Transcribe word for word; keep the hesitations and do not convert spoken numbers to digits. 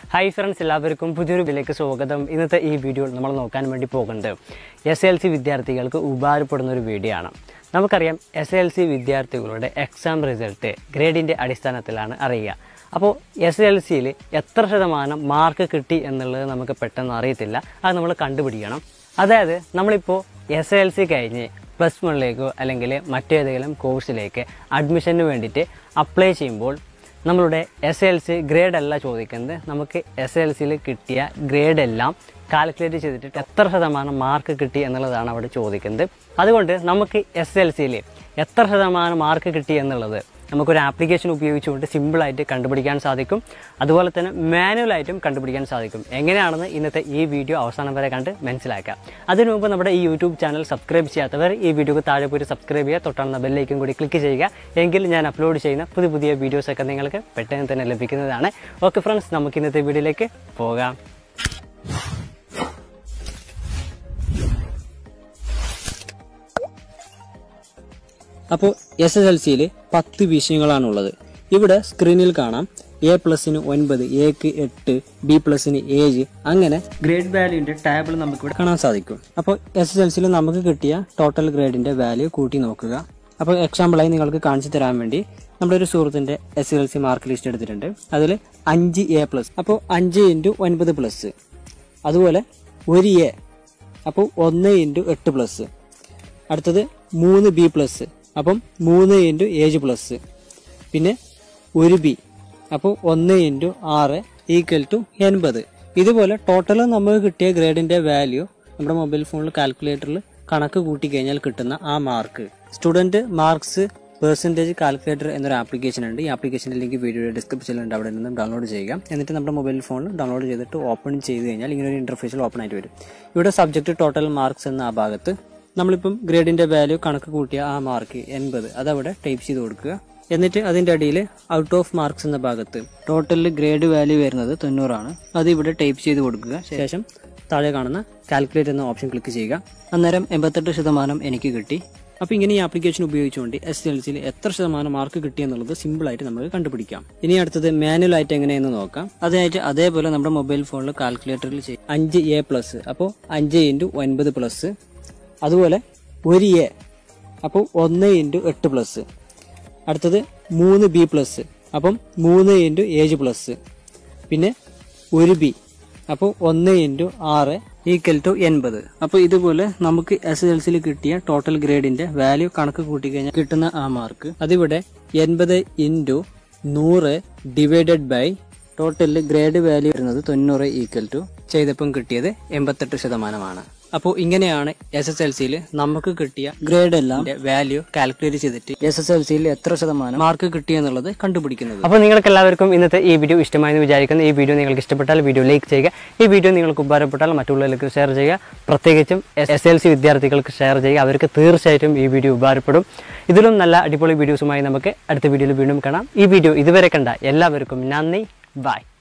Hi friends, എല്ലാവർക്കും പുതിയൊരു വീഡിയോയിലേക്ക് സ്വാഗതം. ഇന്നത്തെ ഈ വീഡിയോ നമ്മൾ നോക്കാൻ വേണ്ടി പോകുന്നത് എസ് എൽ സി വിദ്യാർത്ഥികൾക്ക് ഉപകാരപ്പെടുന്ന ഒരു വീഡിയോ ആണ്. നമുക്കറിയാം, എസ് എൽ സി വിദ്യാർത്ഥികളുടെ എക്സാം റിസൾട്ട് ഗ്രേഡിൻ്റെ അടിസ്ഥാനത്തിലാണ് അറിയുക. അപ്പോൾ എസ് എൽ സിയിൽ എത്ര ശതമാനം മാർക്ക് കിട്ടി എന്നുള്ളത് നമുക്ക് പെട്ടെന്ന് അറിയത്തില്ല. അത് നമ്മൾ കണ്ടുപിടിക്കണം. അതായത് നമ്മളിപ്പോൾ എസ് എൽ സി കഴിഞ്ഞ് പ്ലസ് വണ്ണിലേക്കോ അല്ലെങ്കിൽ മറ്റേതെങ്കിലും കോഴ്സിലേക്ക് അഡ്മിഷന് വേണ്ടിയിട്ട് അപ്ലൈ ചെയ്യുമ്പോൾ നമ്മളുടെ എസ് എൽ സി ഗ്രേഡ് അല്ല ചോദിക്കുന്നത്. നമുക്ക് എസ് എൽ സിയിൽ കിട്ടിയ ഗ്രേഡെല്ലാം കാൽക്കുലേറ്റ് ചെയ്തിട്ട് എത്ര ശതമാനം മാർക്ക് കിട്ടി എന്നുള്ളതാണ് അവിടെ ചോദിക്കുന്നത്. അതുകൊണ്ട് നമുക്ക് എസ് എൽ സിയിൽ എത്ര ശതമാനം മാർക്ക് കിട്ടി എന്നുള്ളത് നമുക്കൊരു ആപ്ലിക്കേഷൻ ഉപയോഗിച്ചുകൊണ്ട് സിമ്പിളായിട്ട് കണ്ടുപിടിക്കാൻ സാധിക്കും. അതുപോലെ തന്നെ മാനുവലായിട്ടും കണ്ടുപിടിക്കാൻ സാധിക്കും. എങ്ങനെയാണെന്ന് ഇന്നത്തെ ഈ വീഡിയോ അവസാനം വരെ കണ്ട് മനസ്സിലാക്കാം. അതിനു മുമ്പ് നമ്മുടെ ഈ യൂട്യൂബ് ചാനൽ സബ്സ്ക്രൈബ് ചെയ്യാത്തവർ ഈ വീഡിയോക്ക് താഴെ പോയി സബ്സ്ക്രൈബ് ചെയ്യുക, തൊട്ടാണെന്ന ബെല്ലേക്കും കൂടി ക്ലിക്ക് ചെയ്യുക. എങ്കിൽ ഞാൻ അപ്ലോഡ് ചെയ്യുന്ന പുതിയ പുതിയ വീഡിയോസൊക്കെ നിങ്ങൾക്ക് പെട്ടെന്ന് തന്നെ ലഭിക്കുന്നതാണ്. ഓക്കെ ഫ്രണ്ട്സ്, നമുക്ക് ഇന്നത്തെ വീഡിയോയിലേക്ക് പോകാം. അപ്പോൾ എസ് എസ് എൽ സിയിൽ പത്ത് വിഷയങ്ങളാണുള്ളത്. ഇവിടെ സ്ക്രീനിൽ കാണാം എ പ്ലസിന് ഒൻപത്, എക്ക് എട്ട്, ബി പ്ലസിന് ഏഴ്, അങ്ങനെ ഗ്രേഡ് വാല്യൂന്റെ ടാബിൾ നമുക്ക് ഇവിടെ കാണാൻ സാധിക്കും. അപ്പോൾ എസ് എസ് എൽ സിയിൽ നമുക്ക് കിട്ടിയ ടോട്ടൽ ഗ്രേഡിന്റെ വാല്യൂ കൂട്ടി നോക്കുക. അപ്പോൾ എക്സാമ്പിളായി നിങ്ങൾക്ക് കാണിച്ചു തരാൻ വേണ്ടി നമ്മുടെ ഒരു സുഹൃത്തിന്റെ S S L C mark list എടുത്തിട്ടുണ്ട്. അതിൽ അഞ്ച് എ പ്ലസ്, അപ്പോൾ അഞ്ച് ഇൻറ്റു ഒൻപത് പ്ലസ്. അതുപോലെ ഒരു എ, അപ്പോൾ ഒന്ന് ഇൻറ്റു എട്ട് പ്ലസ്. അടുത്തത് മൂന്ന് ബി പ്ലസ്, അപ്പം മൂന്ന് ഇൻറ്റു ഏഴ് പ്ലസ്. പിന്നെ ഒരു ബി, അപ്പോൾ ഒന്ന് ഇൻറ്റു ആറ് ഈക്വൽ ടു എൺപത്. ഇതുപോലെ ടോട്ടൽ നമുക്ക് കിട്ടിയ ഗ്രേഡിന്റെ വാല്യൂ നമ്മുടെ മൊബൈൽ ഫോണിൽ കാൽക്കുലേറ്ററിൽ കണക്ക് കൂട്ടി കഴിഞ്ഞാൽ കിട്ടുന്ന ആ mark. Student marks percentage calculator എന്നൊരു ആപ്ലിക്കേഷൻ ഉണ്ട്. ഈ ആപ്ലിക്കേഷൻ്റെ ലിങ്ക് വീഡിയോയുടെ ഡിസ്ക്രിപ്ഷനിലുണ്ട്, അവിടെ നിന്നും ഡൗൺലോഡ് ചെയ്യുക. എന്നിട്ട് നമ്മുടെ മൊബൈൽ ഫോണിൽ ഡൗൺലോഡ് ചെയ്തിട്ട് ഓപ്പൺ ചെയ്ത് കഴിഞ്ഞാൽ ഇങ്ങനെ ഒരു ഇന്റർഫേസിൽ ഓപ്പൺ ആയിട്ട് വരും. ഇവിടെ സബ്ജക്ട് ടോട്ടൽ മാർക്സ് എന്ന ആ ഭാഗത്ത് നമ്മളിപ്പം ഗ്രേഡിന്റെ വാല്യൂ കണക്ക് കൂട്ടിയ ആ മാർക്ക് എൺപത് അതവിടെ ടൈപ്പ് ചെയ്ത് കൊടുക്കുക. എന്നിട്ട് അതിന്റെ അടിയിൽ ഔട്ട് ഓഫ് മാർക്സ് എന്ന ഭാഗത്ത് ടോട്ടലിൽ ഗ്രേഡ് വാല്യൂ വരുന്നത് തൊണ്ണൂറാണ്, അത് ഇവിടെ ടൈപ്പ് ചെയ്ത് കൊടുക്കുക. ശേഷം താഴെ കാണുന്ന കാൽക്കുലേറ്റ് എന്ന ഓപ്ഷൻ ക്ലിക്ക് ചെയ്യുക. അന്നേരം എൺപത്തെട്ട് ശതമാനം എനിക്ക് കിട്ടി. അപ്പോൾ ഇങ്ങനെ ഈ ആപ്ലിക്കേഷൻ ഉപയോഗിച്ചുകൊണ്ട് എസ് എൽ സിയിൽ എത്ര ശതമാനം മാർക്ക് കിട്ടി എന്നുള്ളത് സിമ്പിൾ ആയിട്ട് നമുക്ക് കണ്ടുപിടിക്കാം. ഇനി അടുത്തത് മാനുവൽ ആയിട്ട് എങ്ങനെയെന്ന് നോക്കാം. അതിനായിട്ട് അതേപോലെ നമ്മുടെ മൊബൈൽ ഫോണിൽ കാൽക്കുലേറ്ററിൽ ചെയ്യും അഞ്ച് എ പ്ലസ്, അപ്പോൾ അഞ്ച് ഇൻറ്റു ഒൻപത് പ്ലസ്. അതുപോലെ ഒരു എ, അപ്പോൾ ഒന്ന് ഇൻറ്റു എട്ട് പ്ലസ്. അടുത്തത് മൂന്ന് ബി പ്ലസ്, അപ്പം മൂന്ന് ഇൻറ്റു ഏഴ് പ്ലസ്. പിന്നെ ഒരു ബി, അപ്പോൾ ഒന്ന് ഇൻറ്റു ആറ് ഈക്വൽ ടു എൺപത്. അപ്പോൾ ഇതുപോലെ നമുക്ക് എസ് എൽ സിയിൽ കിട്ടിയ ടോട്ടൽ ഗ്രേഡിന്റെ വാല്യൂ കണക്ക് കൂട്ടി കഴിഞ്ഞാൽ കിട്ടുന്ന ആ മാർക്ക് അതിവിടെ എൺപത് ഇൻറ്റു നൂറ് ഡിവൈഡഡ് ബൈ ടോട്ടലിൽ ഗ്രേഡ് വാല്യൂ വരുന്നത് തൊണ്ണൂറ് ഈക്വൽ ടു ചെയ്തപ്പം കിട്ടിയത് എൺപത്തെട്ട് ശതമാനമാണ്. അപ്പോൾ ഇങ്ങനെയാണ് എസ് എസ് എൽ സിയിൽ നമുക്ക് കിട്ടിയ ഗ്രേഡ് എല്ലാം വാല്യൂ കാൽക്കുലേറ്റ് ചെയ്തിട്ട് എസ് എസ് എൽ സിയിൽ എത്ര ശതമാനം മാർക്ക് കിട്ടി എന്നുള്ളത് കണ്ടുപിടിക്കുന്നത്. അപ്പോൾ നിങ്ങൾക്ക് എല്ലാവർക്കും ഇന്നത്തെ ഈ വീഡിയോ ഇഷ്ടമായെന്ന് വിചാരിക്കുന്നു. ഈ വീഡിയോ നിങ്ങൾക്ക് ഇഷ്ടപ്പെട്ടാൽ വീഡിയോ ലൈക്ക് ചെയ്യുക. ഈ വീഡിയോ നിങ്ങൾക്ക് ഉപകാരപ്പെട്ടാൽ മറ്റുള്ളവർക്ക് ഷെയർ ചെയ്യുക. പ്രത്യേകിച്ചും എസ് എൽ സി വിദ്യാർത്ഥികൾക്ക് ഷെയർ ചെയ്യുക. അവർക്ക് തീർച്ചയായിട്ടും ഈ വീഡിയോ ഉപകാരപ്പെടും. ഇതിലും നല്ല അടിപൊളി വീഡിയോസുമായി നമുക്ക് അടുത്ത വീഡിയോയിൽ വീണ്ടും കാണാം. ഈ വീഡിയോ ഇതുവരെ കണ്ട എല്ലാവർക്കും നന്ദി. ബൈ.